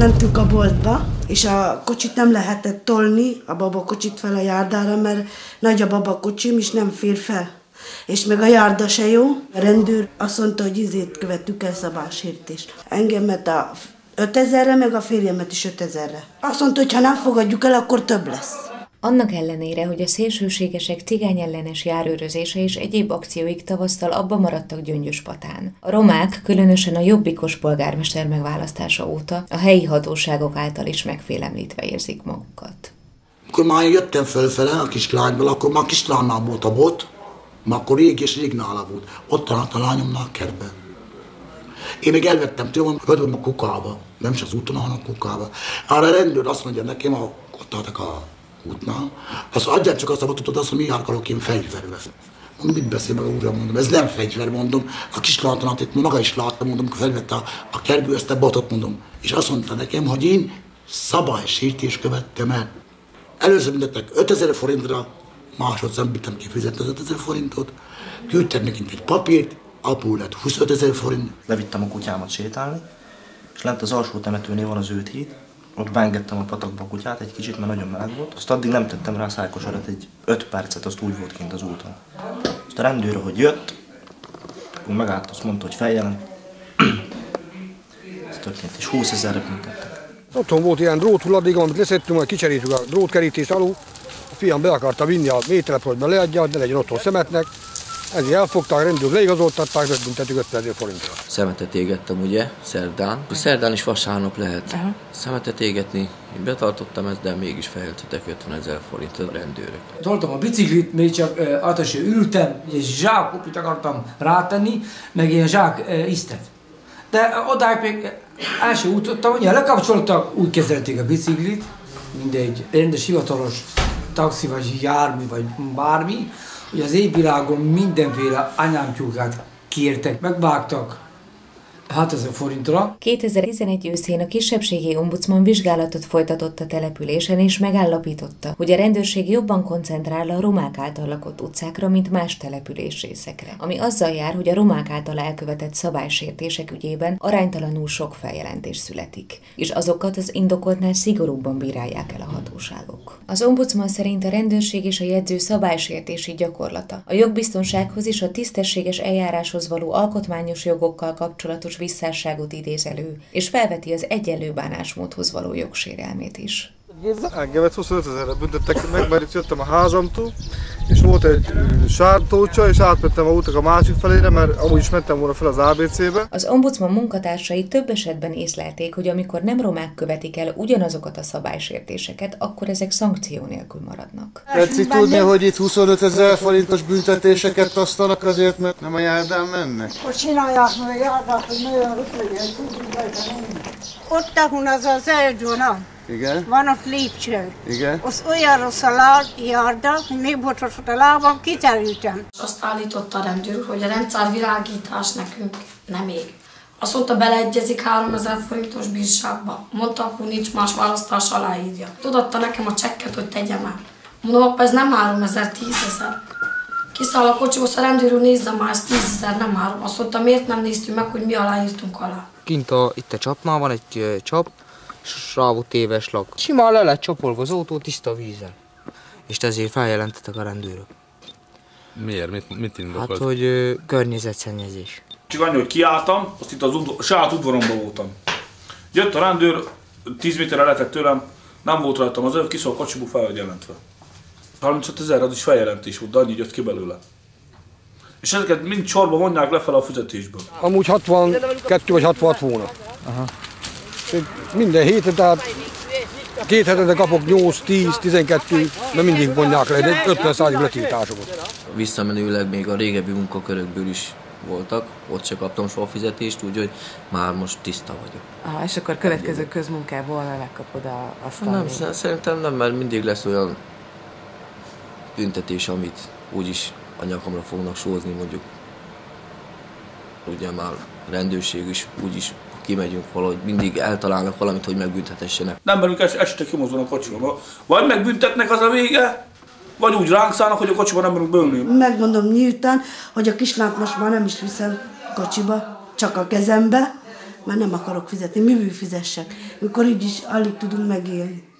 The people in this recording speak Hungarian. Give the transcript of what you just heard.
Mentünk a boltba, és a kocsit nem lehetett tolni, a babakocsit fel a járdára, mert nagy a babakocsim, és nem fér fel. És meg a járda se jó. A rendőr azt mondta, hogy követtük el szabálysértést. Engemet a 5000-re, meg a férjemet is 5000-re. Azt mondta, hogy ha nem fogadjuk el, akkor több lesz. Annak ellenére, hogy a szélsőségesek cigányellenes járőrözése és egyéb akcióik tavasztal abba maradtak Gyöngyöspatán. A romák, különösen a jobbikos polgármester megválasztása óta a helyi hatóságok által is megfélemlítve érzik magukat. Amikor már jöttem fölfele a Kislányból, akkor már Kislánynál volt a bot, már akkor rég nála volt. Ott talált a lányomnál a kertben. Én még elvettem tőlem, hogy a kukába, nem is az úton, hanem a kukába. Arra a rendőr azt mondja nekem, ott álltak a útnál, azt adjál csak azt a botot, azt, hogy mi járkalok én fegyverbe. Mondom, mit beszél meg a úrra, mondom, ez nem fegyver, mondom. A Kislánynál itt maga is láttam, mondom, amikor felvette a kergő ezt a botot, mondom. És azt mondta nekem, hogy én szabálysértést követtem el. Először büntettek 5000 forintra, másodszor bítem kifizetni az 5000 forintot, küldtem nekint egy papírt, apu lett 25 000 forint. Levittem a kutyámat sétálni, és lent az alsó temetőnél van az Őthíd, ott beengedtem a patakba a kutyát egy kicsit, mert nagyon meleg volt. Azt addig nem tettem rá a szájkosarat, egy 5 percet, azt úgy volt kint az úton. Azt a rendőr, hogy jött, akkor megállt, azt mondta, hogy feljelent. Ez történt, és 20 000-re büntettek. Otthon volt ilyen dróthulladék, amit leszettünk, majd kicserítjük a drótkerítés alul. A fiam be akarta vinni a mélytelepről, hogy leadja, de legyen otthon szemetnek. Ezért elfogták, a rendőrök leigazoltatták, megbüntettük 50 000 forintra. Szemetet égettem ugye, szerdán. Szerdán is vasárnap lehet szemetet égetni. Én betartottam ezt, de mégis felheltettek 50 000 forintot a rendőrök. Toltam a biciklit, még csak atasra ültem, és zsákopit akartam rátenni, meg ilyen zsák isztet. De odáig még el sem útottam, hogy lekapcsoltak, úgy kezelték a biciklit, mindegy rendes hivatalos taxi, vagy jármű, vagy bármi, hogy az égvilágon mindenféle anyámtyúkát kértek, megvágtak 6000 forintra. 2011 őszén a kisebbségi ombudsman vizsgálatot folytatott a településen, és megállapította, hogy a rendőrség jobban koncentrál a romák által lakott utcákra, mint más településrészekre, ami azzal jár, hogy a romák által elkövetett szabálysértések ügyében aránytalanul sok feljelentés születik, és azokat az indokoltnál szigorúbban bírálják el a hatóságok. Az ombudsman szerint a rendőrség és a jegyző szabálysértési gyakorlata a jogbiztonsághoz és a tisztességes eljáráshoz való alkotmányos jogokkal kapcsolatos visszásságot idéz elő, és felveti az egyenlő bánásmódhoz való jogsérelmét is. Engemet 25 000-re büntettek meg, mert itt jöttem a házamtól, és volt egy sártócsa, és átmentem a útak a másik felére, mert amúgy is mentem volna fel az ABC-be. Az ombudsman munkatársai több esetben észlelték, hogy amikor nem romák követik el ugyanazokat a szabálysértéseket, akkor ezek szankció nélkül maradnak. Tetszik tudni, hogy itt 25 000 forintos büntetéseket osztanak azért, mert nem a járdán mennek? Hogy csinálják meg a járdát, hogy nagyon rossz legyen. Ott, ahol az Elgyóna. Igen. Van ott lépcső. Igen. Az olyan rossz a járda, hogy még botrosott a lábam, kiterültem. Azt állította a rendőr, hogy a rendszervilágítás nekünk nem ég. Azt mondta, beleegyezik 3000 forintos bírságba. Mondta, akkor nincs más választás, aláírja. Tudatta nekem a csekket, hogy tegyem el. Mondom, apa, ez nem 3000, 10 000. Kiszáll a kocsiból, a rendőr úr, nézze már, ez 10 000, nem 3. Azt mondta, miért nem néztünk meg, hogy mi aláírtunk alá. Kint itt a csapnál van egy csap, és rá volt téve slag. Simán le lett csapolva az autó tiszta vízzel. És ezért feljelentettek a rendőrök. Miért? Mit indokolt? Hát, hogy környezetszennyezés. Csak annyi, hogy kiálltam, azt itt a saját udvaromban voltam. Jött a rendőr, 10 méterre letett tőlem, nem volt rajtam az kiszól a kocsiból fel, hogy jelentve. 35 000 az is feljelentés volt, de annyi jött ki belőle. És ezeket mind sorba vonják lefelé a fizetésből. Amúgy 62 vagy 66 volna. Aha. Minden héten, tehát 2 hetente kapok 8, 10, 12, de mindig vonják le, de 50%-ig letiltásokat. Visszamenőleg még a régebbi munkakörökből is voltak, ott se kaptam soha fizetést, úgyhogy már most tiszta vagyok. És akkor következő közmunkából megkapod azt, nem, szerintem nem, mert mindig lesz olyan büntetés, amit úgyis a nyakamra fognak sózni, mondjuk. Ugye már rendőrség is úgyis kimegyünk valahogy, mindig eltalálnak valamit, hogy megbüntetessenek. Nem merünk este kimozdulni a kocsiba. Vagy megbüntetnek, az a vége, vagy úgy ránk szállnak, hogy a kocsiba nem merünk beülni. Megmondom nyíltan, hogy a kislányt most már nem is viszem kocsiba, csak a kezembe, Már nem akarok fizetni, miből fizessek, mikor így is alig tudunk megélni.